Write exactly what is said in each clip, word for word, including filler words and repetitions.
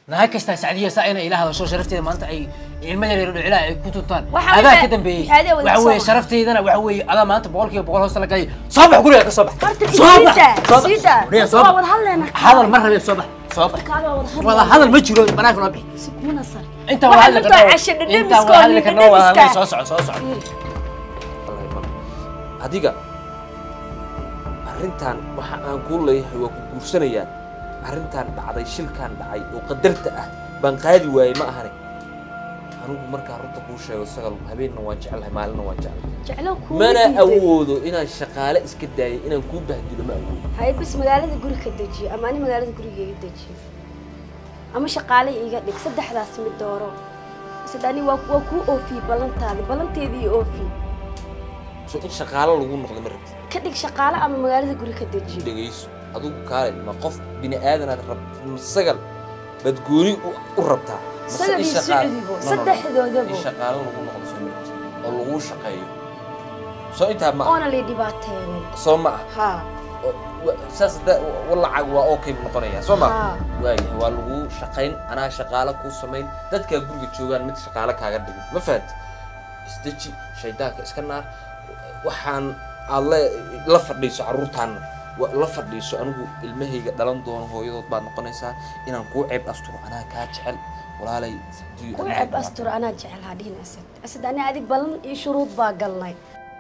نهاك استا سعدية سائنا إلى هذا شو شرفتي ما أنت أي المدير يرد العلاء كنتان هذا كده بي وعوي شرفتي إذا وعوي هذا ما أنت بقول كي بقول هوصل لك صباح قولي لك صباح صباح صباح صباح هذا المرة بي صباح صباح والله هذا المجرو بناك ربي سكون صار أنت وهذا لك أنت وهذا لك النوع صوصع صوصع الله يبارك هديك أرنتان وح أقول لي هو كورسنيان أرنتان بعد شيل كان بعي وقدرت أه بنقادي ويا ما أهري أنا مركا رنت بوشة وسجل هبين نواجع لها مال نواجع ما أنا أود إن الشقالة إسكداي إن نكون بهدي ما أود هاي بس مقالة تقولي كدجي أما أنا مقالة تقولي كدجي أما شقالة يقعد صدق حداس من الدورة صدقني وكو أوفي بلنتادي بلنتادي أوفي شو إن شقالة لقول نقول مرت كدك شقالة أما مقالة تقولي كدجي دقيس أدوك كارل ما قف بني آدم الرب السجل بتقولي وربتها سجل سعودي بو صدق ذو ذو شقالة لقول نقول سمرت اللقول شقايو سو أنت ما أنا اللي دبعتين سو ما ها ساس ده والله عقوا أوكي بنقطنية سو ما واي هو اللقول شقين أنا شقالة كوسمين ده كأقول بتشوفان مت شقالة كعقد ما فات استجي شيداك إسكنار وحن الله لا فرديس عروتنا لا فرديس أنا المهيج دلنا دون هو يضط بعد نقنيسها إن نكون عيب أستر أنا كاتحل ولا لي كون عيب أستر أنا جعل هذه الأسد أسد أنا هذه بلن شروط باقلني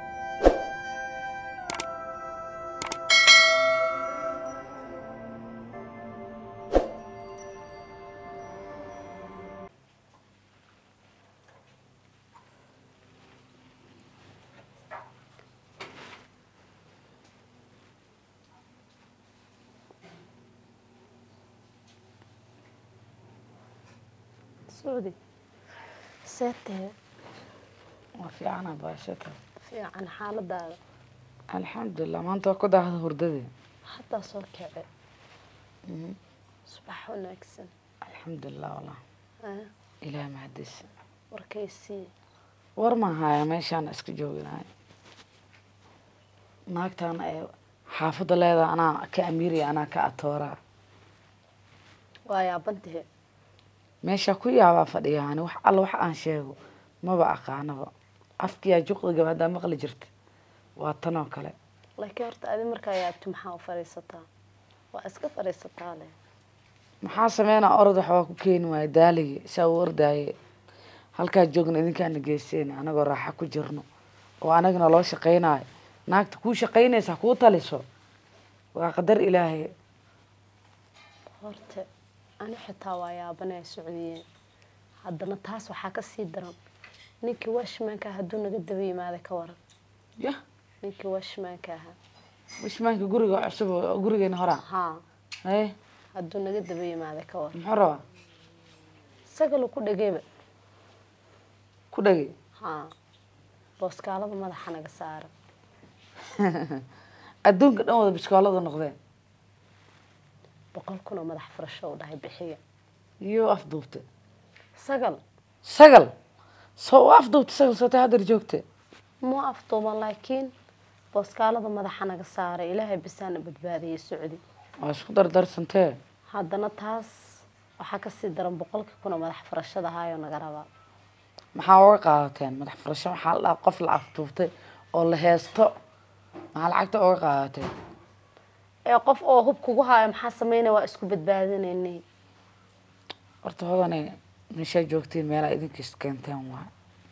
سعودي سته وفي عنا باشتها في عن حالة دار الحمد لله ما أنت كده هرددي حتى صار كعب صباح ونكسن الحمد لله والله أه إلى ما هدش وركيسي ورما هاي ماشي أنا أسكت جوجنا هاي ناقت أنا حافظ الله أنا كأميري أنا كأطورة ويا بنته meesha ku yaaba fadhiyaan wax alla wax aan sheego ma ba aqaanaba afkiya juqda gabadha maqli jirta waa tan oo kale laakiin horta aad markaa yaabto maxaa u fariisataa waa iska fariisataa leh maxaa sameeyna orod wax waa ku keen waay daaligi soo wardaay halka joogna idinkaan geyseen anagoo raaxa ku jirno oo anagna loo shaqeynaayo naagta ku shaqeynaysa ku taliso waa qadar ilaahay horta أنا حتى ويا بني السعوديين هذا نتاس وحكى سيدرم نيكي وش ما كه هدونا قد بي ماذا كورا يا نيكي وش ما كه وش ما كه قرقة عصب قرقة نهرا ها إيه هدونا قد بي ماذا كورا محروا سقلوا كل جيبه كل جيب ها بس كاله ما حنا قصار أدون قد أول بس كاله نقدين بقول كنا مدح فرشة وده بحية يو أفضوته سقل سقل سو أفضوت سقل سو تهدر جوكته مو أفضل لكن بس قال هذا مدح أنا قصار إلهي بسنة بدبادي السعودي وش قدر درس أنت هذا نتاس وحكى السيدرم بقولك كنا مدح فرشة ده هاي ونقربا محاور قاتين مدح فرشة محل قفل أفضوته ولا هيستو مع العقد أورقاتين qof oo hub kugu hayo maxaa sameeyna waa isku badbaadinayni horta hodane meesha joogtiin meel ay idinka iskentaan waa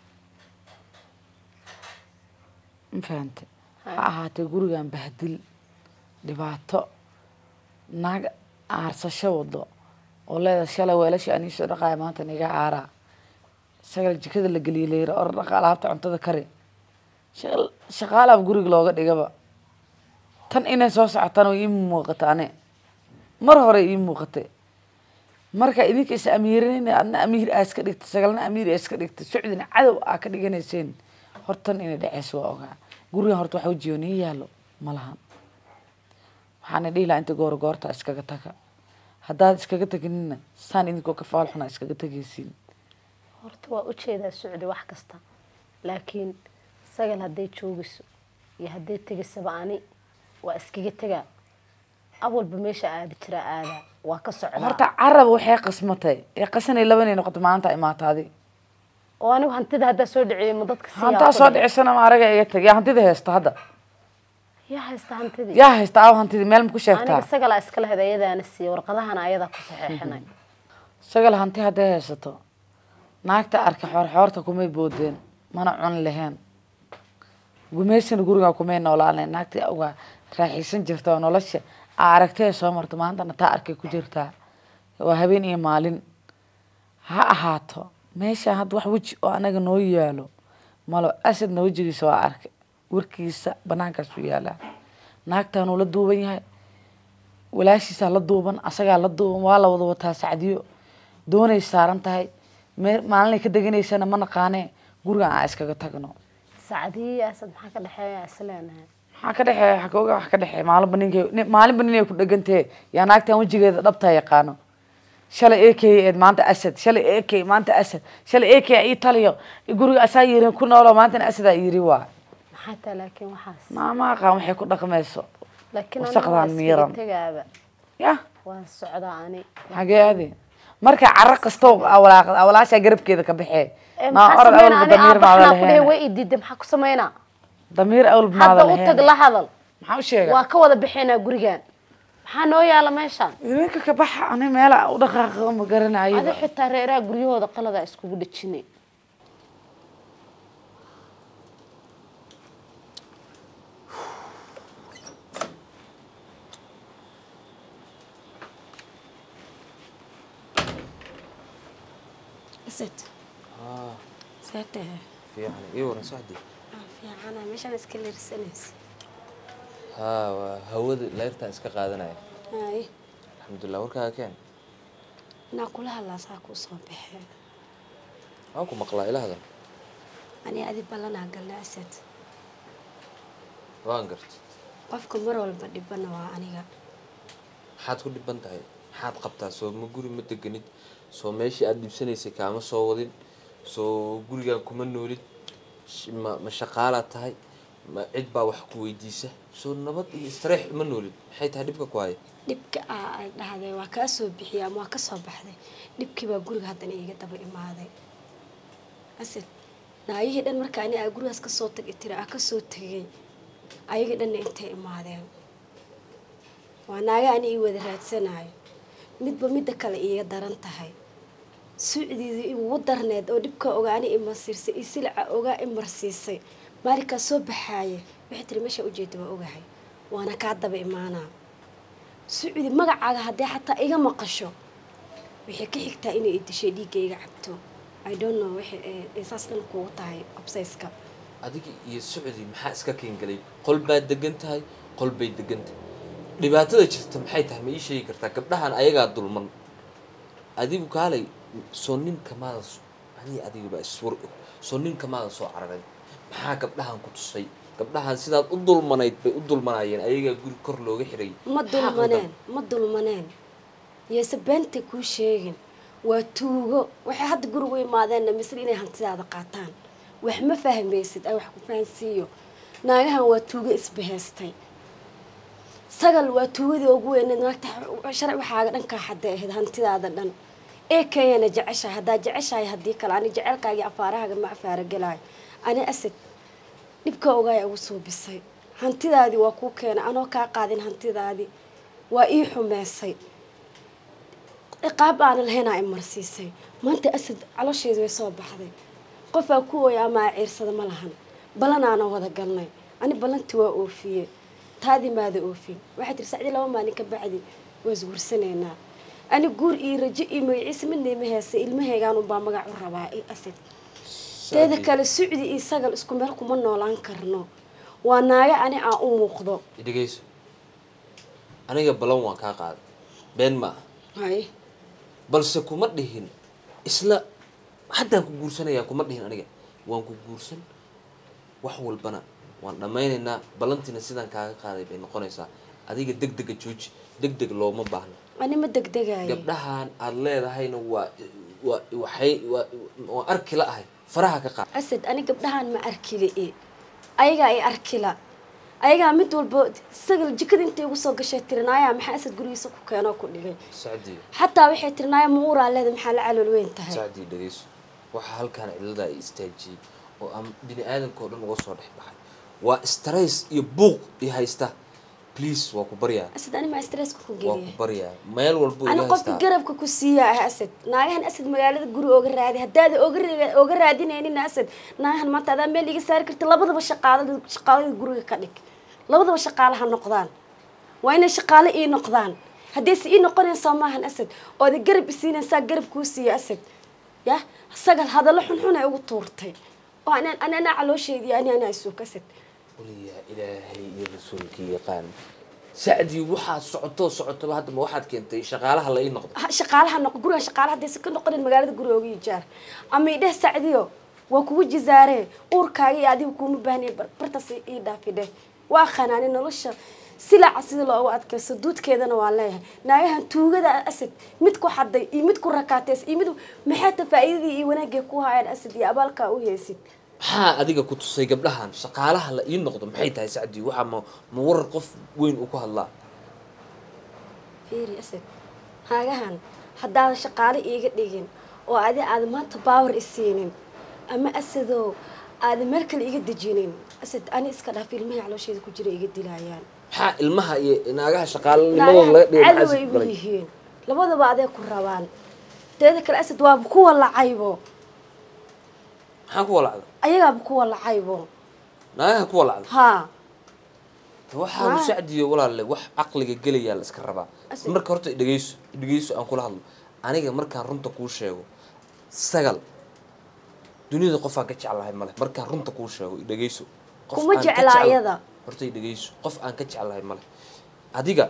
infante ha ahaatee gurigan bahdil dhibaato naag aarsasho wado oo leeda shalay weelasha ani soo dhaqay maanta niga aara sagal jikada la galiyo leeyahay or dhaqa alaabta cuntada kari shaqal shaqaalaab guriga looga dhigaba tan inay soo socotaan oo ii muuqataane mar hore ii muuqatay marka idinka is amiirinayna adna amiir aas ka dhigtay sagalna amiir aas ka dhigtay suudina cadow aa ka dhiganayseen hortan inay dhaceys waa ogaa guriga horta waxa wajiyoonin yaalo malahan waxaan dhiilaa inta goor goorta iskaga taga haddaad iskaga taginina saan idinkoo ka faal xuna iskaga tagaysiin horta waa u jeedaa suudi wax kasta laakiin sagal haday joogiso iyo haday tagisaba ani waa iskaga tagaa أول بمشي عاد ترى هذا وكسر horta carab waxay qasmatay ee qasanay labanay noqoto maanta imaata hadi وأنا وهنتده هذا سود عي مضدك سيا hanta soo dhicisana ma araga iga tag yaa hantida heesta hadda يا هست هنتدي yaa heesta aw hantida meel ma ku أنا sheegtaa استقل أسكال هذا يدا نسي ورقدها أنا أيضا كصحيحنا sagal hanti hadday haysato naagta arka xoor xoorta kumay boodeen mana cun lahayn gumeysina guriga kumay noolaanay naagta uga raaxaysan jirta oo nolosha aa aragtay soo marto maantana taa arkay ku jirtaa waa habeen iyo maalin ha ahaato meesha had wax weji oo anaga noo yaalo malo asadna wejigiisa waa arkay warkiisa banaankaas u yaalaa naagtaanuu la duuban yahay walaashiisaa la duuban asagaa la duuban waa la wada wataa sacdiyo doonay saaran tahay maalinay ka deganaysana ma naqaanee gurigan aan iskaga tagno سعدية أسد محاكا دحية أسلانها maxaa ka dhexeeya waxa kooga wax ka dhexeeya maalinba ninkay maalinba ninay ku dhagantee yaa naagtan wajigeeda dhabtaa yaqaano shalay eekay eed maanta asad shalay eekay maanta asad shalay eekay ii taliyo guriga asaa yirin ku noolo maantana asadaa yiri waa حتى لكن وحاس maama aqaan waxay ku dhaqmayso لكن wasaqdaan miiran تجابة ya والسعوداني xagee adi marka carro kasto awlaaqad awlaasha garabkeeda ka baxee ma maxaa orad awal sameynaa damiir ma aniga wada way lahayn idiiday maxaa ku sameynaa damiir awal ma hadda wada u tag lahayn la hadal maxaa u sheega waa ka wada bixinaa gurigan maxaa noo yaala meeshaan idinka ka baxa ani meel u dhaqaaqo ma garanayo adi xitaa reeraha guryahooda qalada iskugu dhajinay ست اه ساته في يعني ايه ورا صاحبي في عنا مش أنا سكلر سنس ها هود ليرتا اسك قادنايا هاي الحمد لله وركا كان ناكلها الله ساكو صبح اكو مقلا الى هذا أنا أدي بلنا قلنا ست وان قرت قفكم مرة ولا بدي بنا وأنا maxaad ku dhiban tahay maxaad qabtaa soo ma guri ma deganid soo meeshii aad dibsanaysay kaama soo wadin soo gurigaan kuma noolid ma ma shaqaala tahay ma cid baa wax ku weydiisa soo nabad iyo istreex ma noolid maxay tahay dhibka ku haya dhibka aa dhahday waa ka soo bixiyay ama waa ka soo baxday dhibkii baa guriga haddana iga daba imaaday asad naayihii dhan marka ani aa gurigaas ka soo tag tira aa ka soo tagay ayaga dhan intay imaadeen waa naaga ani ii wada raadsanayo midba midda kale iiga daran tahay suucdiidii igu darneed oo dhibka ogaani imarsiisay iyo silca ogaa imarsiisay maalinkaa soo baxaaye waxay tiri meesha ujeeda waa ogahay waana kaa daba imaanaa suucdi magacaaga haddii xataa iga maqasho waxay ka xigtaa inay idishay dhiigga iga cabto I don't know waxay saas dhan kugu tahay absayska adiga iyo sucdi maxaa iska keen galay qol baad degan tahay qol bay degan tahay dhibaatada jirta maxay tahay ma ii sheegi kartaa gabdhahan ayagaa dulman adigu kaalay soo nin kamaada ani adiga ba iswar soo nin kamaada soo cararay maxaa gabdhahan ku tusay gabdhahan sidaad u dulmanayd bay u dulmanayeen ayagaa guri kor looga xiray ma dulmaneen ma dulmaneen yeese beenta kuu sheegin waa tuugo waxay hadda gurigu imaadeenna misle inay hantidaada qaataan wax ma fahmaysid ay wax ku fahansiiyo naagahan waa tuugo isbahaystay sagal waa tuugadii ugu weyneed naagta sharci waxaaga dhankaa xadday ahayd hantidaada dhan ee kayana jeceshahay haddaa jeceshahay haddii kale ani jecelkaagii afaarahaaga ma afaara gelaayo ani asad dhibka ogaaya ugu soo bisay hantidaadii waa kuu keenay anoo kaa qaadin hantidaadii waa ii xumeysay ciqaab aana lahaynaa imarsiisay maanta asad calosheedu way soo baxday qofaa ku ooya ama a ciirsada ma lahan ballanaana wada galnay ani ballantii waa oofiyey taadii maada oofin waxay tiri sacdii laba maalin ka bacdi waa isguursanaynaa ani guur iyo rajo iyo magaciisa midna ma heesa ilmahaygaan unbaa magac u rabaa asad teeda kale sucdi iyo sagal isku meel kuma noolaan karno waa naaga ani aan u muuqdo dhegeyso aniga balan waan kaa qaaday been ma hay balse kuma dhihin isla haddaan ku guursanayaa kuma dhihin aniga waan ku guursan wax walbana waan dhammaynaynaa ballantiina sidaan kaaga qaaday bay noqonaysaa adiga degdega jooji degdeg looma baahno ani ma degdegayo gabdhahan aad leedahayna waa waa waxay waa waan arki la ahay faraha ka qaad asad ani gabdhahan ma arkile e ayaga ay arkila ayagaa mid walba sagal jikada intay ugu soo gashay tirinaaya maxaa asad gurigiisa ku keenoo ku dhigay sacdi xataa waxay tirinaaya ma uraa leeda maxaa la calool weyn tahay sacdi dhageyso waxa halkan cilada ay istaajiyay oo am bini aadamka oo dhan uga soo dhex baxay waa stress iyo buuq iyo haysta please waa ku baryaa asad ani ma stress ku waa geliya ku baryaa meel walba أنا قفت قرب كوسية أسد نايهن أسد مقالة جرو أجر هذه هداد أجر أجر هذين يعني أسد نايهن ما تدا ميل يجي سارك كرت لبض بالشقالة شقالة جرو كنك لبض بالشقالة هالنقدان وين الشقالة إيه نقدان هديس إيه نقدان سماهن أسد أو ذا قرب سين ساق قرب كوسية أسد يا سجل هذا لحن حنا أو طورتي وأنا أنا أنا على شيء يعني أنا أسوق أسد قولي يا إلهي يا رسولك يقان سعدي waxaad socoto socoto hadda ma waxaad keentay shaqaalaha la ii noqdo shaqaalaha noqdo guriga shaqaalaha hadii ka noqon magaalada guriga ugu jaar ama ideh sacdiyo waa kugu jizaare uurkaaga iyo adigu kuma baahnay bartaas ii dhaafide waa khanaani nolosha silac sida loo adkayso duudkeedana waa leeyahay naagahan tuugada asad mid ku xaday iyo mid ku rakaateys iyo mid maxay ta faa'iidadii iyo wanaagga ku hayaan asad iyo abaalka u heesid maxaa adiga ku tusay gabdhahan shaqaalaha la ii noqdo maxay tahay sacdi waxa ma ma warar qof weyn u ku hadlaa fiiri asad naagahan haddaad shaqaale iiga dhigin oo adi aad maanta power isiinin ama asadoo aad meel kale iga dejinin asad ani iska dhaaf ilmaha caloosheeda ku jira iga dilayaan maxaa ilmaha iyo naagaha shaqaalanimadooda laga dhigay maxaa way u yihiin labadaba aday ku rabaan teeda kale asad waa kuwa lacaybo maxaa ku walacda ayagaa kuwa lacaybo naagaha ku walacda haa waxaa sacdiyo walaalle wax aqliga gelaya la iska rabaa marka horta dhageyso dhageyso aan kula hadlo aniga markaan runta kuu sheego sagal dunida qof aan ka jeclahay male markaan runta kuu sheego dhageyso kuma jeclaayada horta dhageyso qof aan ka jeclahay male adiga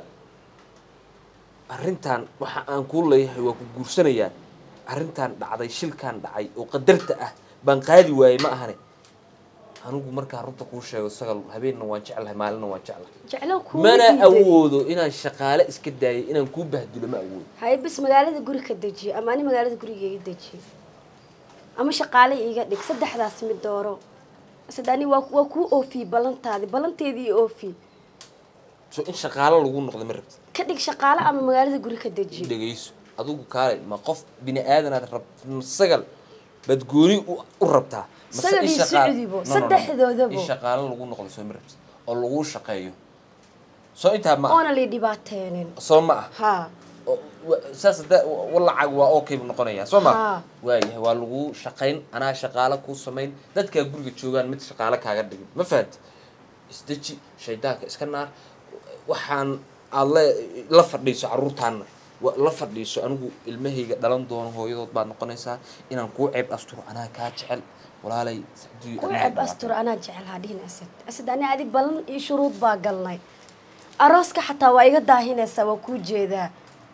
arrintan waxa aan kuu leeyahay waa ku guursanayaa arrintan dhacday shilkan dhacay oo qadarta ah baan qaadi waayay ma ahane anigu markaan runta kuu sheego sagal habeenna waan jeclahay maalina waan jeclahay mana awoodo inaan shaqaale iska daayay inaan kuu bahdulo ma awoodo hay bis magaalada guri ka dejiyo ama ani magaalada guriga iga dejiyo ama shaqaale iga dhig saddexdaas mid dooro sadani waa waa ku oofi balantaadi balanteedii oofi so in shaqaale lagu noqdo ma rabtid ka dhig shaqaale ama magaalada guri ka dejiyo dhageyso adigu kaale ma qof bini aadan aad rab sagal bad gooni u rabtaa sagal iyo saciidibo saddexdoodaba in shaqaale lagu noqdo soo ma rabtid oo lagu shaqeeyo soo inta ma ona li dhibaateenin soo ma ha saasada walacag waa okay noqonaya soo ma waayahay waa lagu shaqeyn anaa shaqaale ku sameyn dadka guriga joogan mid shaqaale kaaga dhigin ma fahat isdaji shaydaanka iska naar waxaan alle la fadhiiso caruurtaana la fadhiiso anigu ilmahayga dhalan doono hooyadood baad noqonaysaa inaan kuu ceeb asturo anaa kaa jecel walaalay sacdiyo ku ceeb asturo anaa jecel hadhiin asad asad ani adi balan iyo shuruud baa galnay arooska xataa waa iga daahinaysaa waa kuu jeedaa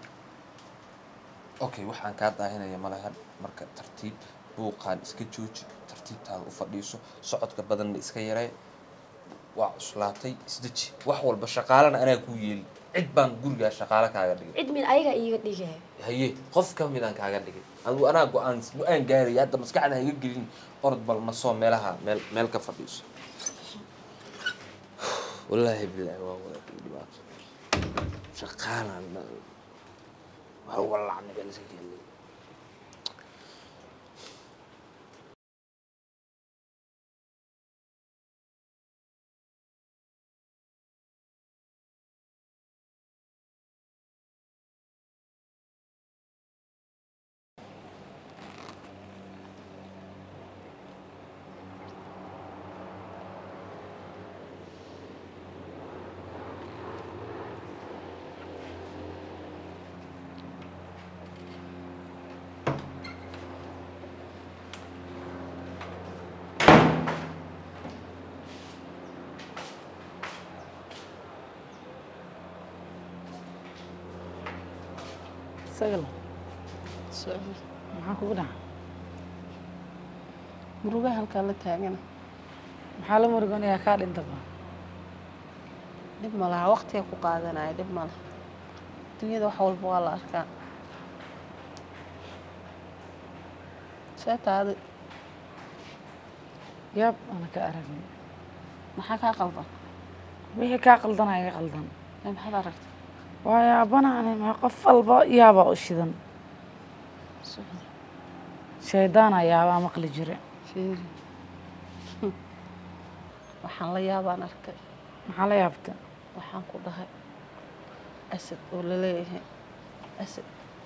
okay waxaan kaa daahinaya malahan marka tartiib buuqaan iska jooji tartiibtaada u fadhiiso socodka badanna iska yaree waa cuslaatay isdaji wax walba shaqaalana anaa kuu yeeli cid baan gurigaa shaqaale kaaga dhigay cid min ayaga iiga dhigay haye qof ka midaan kaaga dhigay adigu anaa go-aan go-aan gaaraya hadda maskaxda iga gelin orod bal ma soo meelaha meel meel ka fadhiiso wallaahi bilaahi waa wada dhibaato shaqaalan waa walacni baan iska gelin sagal socod maxaa kugu dhaca muruga halka la taagana maxaa la muruganayaa kaa dhintaba dib ma laha waqtiga ku qaadanaya dib ma laha dunyada wax walba waa la arkaa seetaada yaab ana ka aragnay maxaa kaa qaldan wixii kaa qaldanaya iga qaldan ee maxaad aragtay waa yaabanaane ma qof walba yaaba u shidan shaydaana yaabaa maqli jire fiiri waxaan la yaabaan arkay maxaa la yaabta waxaan ku dhahay asad oo la leeyahay asad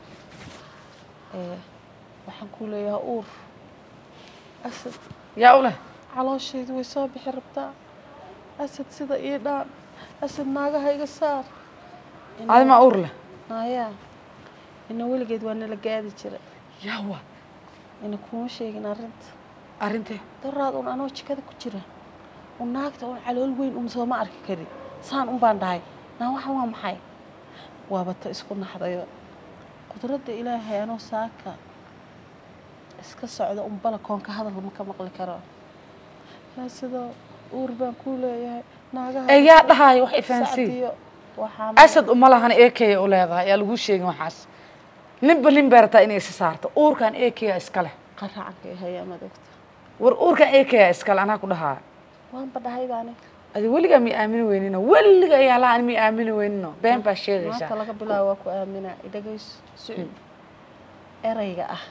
ee waxaan ku leeyahay uur asad yaa u leh calooshaydu way soo bixi rabtaa asad sida ii dhaan asad naagaha iga saar adi ma uur leh hayaa ina weligeed waa nala gaadi jira yawa ina kuma sheegin arrinta arrintee daraad un anoo jikada ku jira un naagta un calool weyn un sooma arki karin saan un baan dhahay naa waxan waa maxay waaba ta isku naxdayo qudradda ilaahay anoo saaka iska socda un balakoonka hadal ma ka maqli karo yaa sidoo uur baan ku leeyahay naagaha ee yaa dhahayo wax ifaansiin waxaa asad uma lahan eekaya u leedahay yaa lagu sheegin waxaas ninba nin beertaa inay si saarto uurkan eekaya iska leh qaracanka hayaa madogta war uurkan eekaya iska leh anaa ku dhahaa waanba dhahay baani adi weligaa mi aamini weynino weliga ayaa lahaan mi aamini weynino been baa sheegaysaa maanta laga bilaabo waa ku aaminaa idhagayso socod erayga ah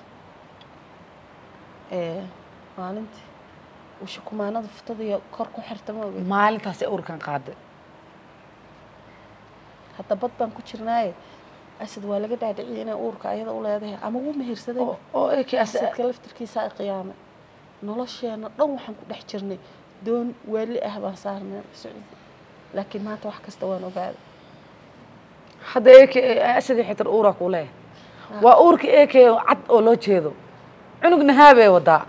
ee maalintii usha kumaanada futada iyo kor ku xirta ma ogeed maalintaas ee uurkan qaaday hadda bad baan ku jirnaaye asad waa laga dhaadhiciyay inay uurka ayada u leedahay ama wuu mehersaday oo eekaya asadka laftirkiisa ay qiyaamay nolosheena dhan waxaan ku dhex jirnay doon waali ah baan saarnay socod laakiin maanta wax kasta waan ogaaday hadda eekaya asad xitar uura ku leeyahay waa uurka eekaya cad oo loo jeedo cunug nahaab ee wadaa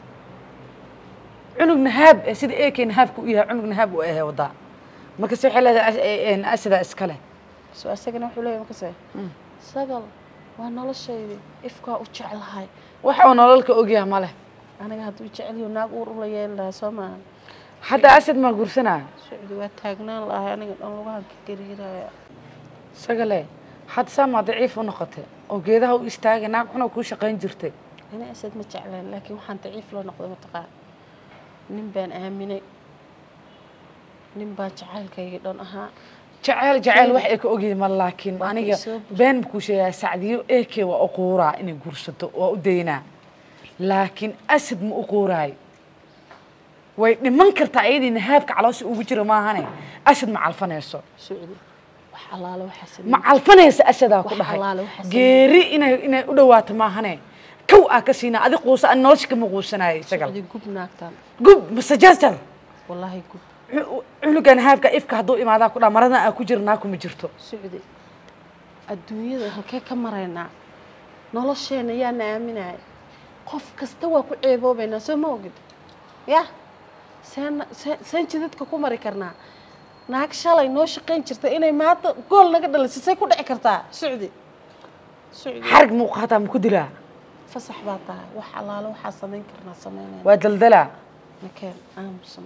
cunug nahaab ee sida eekaya nahaabku u yahay cunug nahaab u ahay wadaa markaas waxay leedahay asada iska leh soo asagana wuxuu leeyahay markaas sagal waa noloshaydi ifkaa u jeclahay waxa uu nololka ogyahay ma leh aniga hadduu jecel yahay naag uur u la yeelan lahaa soo maaha hadda asad ma guursanaa socdi waa taagnaan lahay aniga dhan lugahan ka gariiraya sagale hadda saamaa daciif u noqotay oo geedaha u istaagay naag xuna kuu shaqayn jirtay ana asad ma jeclaan laakiin waxaan daciif loo noqday mataqaan nin baan aaminay nin baan jacaylkayga dhan ahaa jacayl jacayl wax ay ka ogyihiin ma laakiin aniga been ku sheegay sacdiyo eekay waa u quuraa inay guursato waa u daynaa laakiin asad ma u quuraay way dhiman kartaa iyadii nahaabka caloosha ugu jira maahane asad ma calfanayso socdi wax alaala waxa sameeyay ma calfanayso asadaa ku dhahay geeri inay inay u dhawaato maahane kow aa ka siina adi quusa an nolosha kama quusanaayo isagal gub naagtaan gub masajajar wallahi gub cunugan nahaabka ifka hadduu imaadaa ku dhaa maradan aa ku jirnaa kuma jirto socdi adduunyada halkee ka maraynaa nolosheena yaana aaminaya qof kasta waa ku ceeboobaynaa soo ma ogid ya seen seen jidadka ku mari karnaa naag shalay noo shaqayn jirta inay maanta gool naga dhalisay say ku dhici kartaa socdi socdi xarg muuqaataa ma ku dilaa fasax baa tahay wax alaalo waxaa samayn karnaa samaynayna waa daldalaa makeen aamusna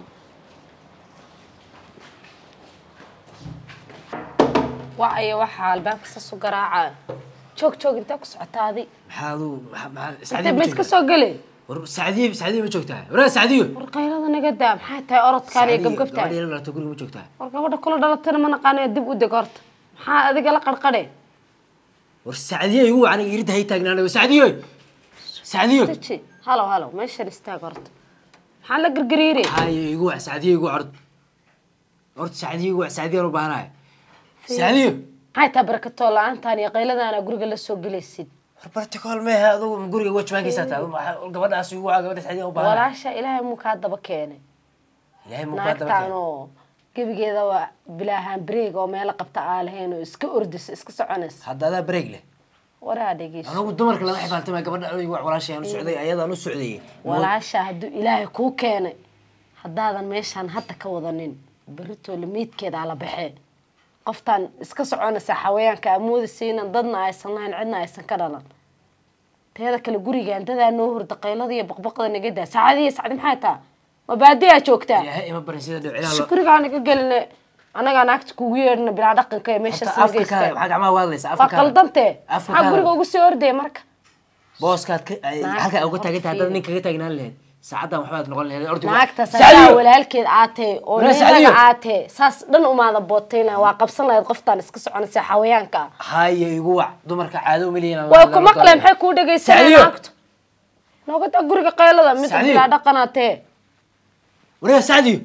وعي وحال باب كسو قراعة شوك شوك انت كسو عتادي محاضو مح انت بس كسو قلي ور سعديه سعديه ما جوجتها ورا سعديه ورقيلة انا قدام حتى أرد كان يقب قبتها ورا لا تقولي ما جوجتها ورقبة كل دلتنا ما نقاني دب ودقرت محا هذيك لا قرقري ور سعديه هو انا يريد هي تاغنا سعديه سعديه تشي هلو هلو ماشي استاغرت محا لا قرقريري هاي يقوع سعديه يقوع عرض ورد سعديه يقوع سعديه ربانا سعديه هاي تبركة الله أنت أنا قيلة أنا أقول لك السوق جلسيد برتقال ما هذا مقولي وجه ما قيساتها قبل أسوي وعا قبل سعديه وبانا ولا شيء إلهي مكادة بكيني إلهي مكادة بكيني ناكتانو قبل كذا بلاهان بريق وما يلقبت آلهين وإسك أردس إسك سعنس هذا هذا بريق له ورا دقيس أنا قلت دمرك لما حفلت ما قبل أسوي ولا شيء أنا سعودي أيضا أنا سعودي ولا شيء هدو إلهي كو كيني هذا هذا ميشان حتى كوضنين بريتو لميت كده على بحين قفتان iska soconaysa xawayaanka amoodi siinan dadna aysan lahayn cidna aysan ka dhalan teeda kale guriga intada noo hurda qaylada iyo baqbaqada naga daa saacadiya saacad maxay taa ma baadiya joogtaa ilaahay ma barisida dhicilaa shukriga anaga galne anaga naagta kugu yeerna bilaa dhaqanka ee meesha Afrika waxa gacmaha waadlaysa Afrika faqaldante waxa guriga ugu soo orday marka booskaad halka ugu taagay dad ninka ka taagnaan lahayd ساعدها محمد نقول لها أرجو naagta sadaa walaalkeed aatee oo nidaga aatee saas dhan umaada bootayna waa qabsan lahayd qoftaan iska soconaysa xawayaanka هاي يقوع دمرك عادو مليون way ku maqleen maxay ku dhageysanayaan naagta noqota guriga qaylada mid bila dhaqanaatee وريه سعدي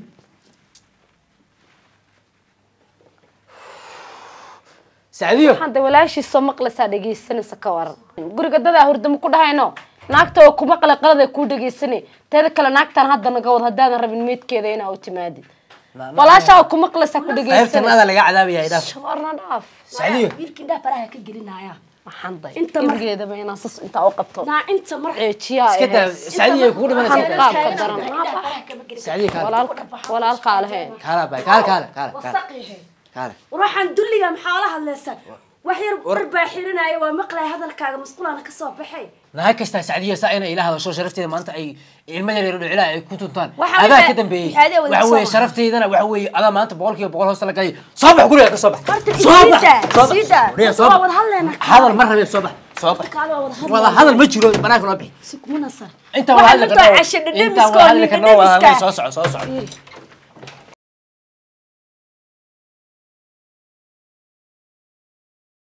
سعدي hadda walaashii soo maqlaysa dhageysanaysa ka waran guriga dada hurdamo ku dhahayno naagta oo ku maqlay qalad ay ku dhageysanay teeda kale naagtan hadda naga wad hadaan rabin meedkeeda inaa u timaadid walaasha ku maqlaysa ku dhageysanay qaybtan hada laga cadaabaya idaaf shawarna dhaaf سعدي wiilkii dhaa baraha ka gelinaya maxaan day inta margeeda ma inaan sas inta u qabto naa inta mar ceejiya كده سعدي يكون من qaab ka daran سعدي كان walaal walaal qaalahay كلا باي كلا كلا كلا wasaqihe كلا waxaan dulliga maxaa la hadlaysan wax yar barbaa xirinaya waa maqlay hadalkaaga masquulana ka soo baxay نهاك كستا سعدية سائنا إلى هذا شو شرفتي ما أنت أي المدير يردوا على كنتم تان وحاول هذا بقى- كده بي هذا ولا وحوي صبح. شرفتي إذا وحوي أنا ما أنت بقولك بقول هوس لك أي صبح قولي يا صبح horta صبح isiida isiida وريه waa صبح wada hadlayna هذا المرة يا صبح صبح kaala wada hadlayna والله هذا المجرو بناك ربي sukmuna sar أنت وهذا waxaan اللي u tahay casho أنت وهذا اللي كان هو هذا صوص صوص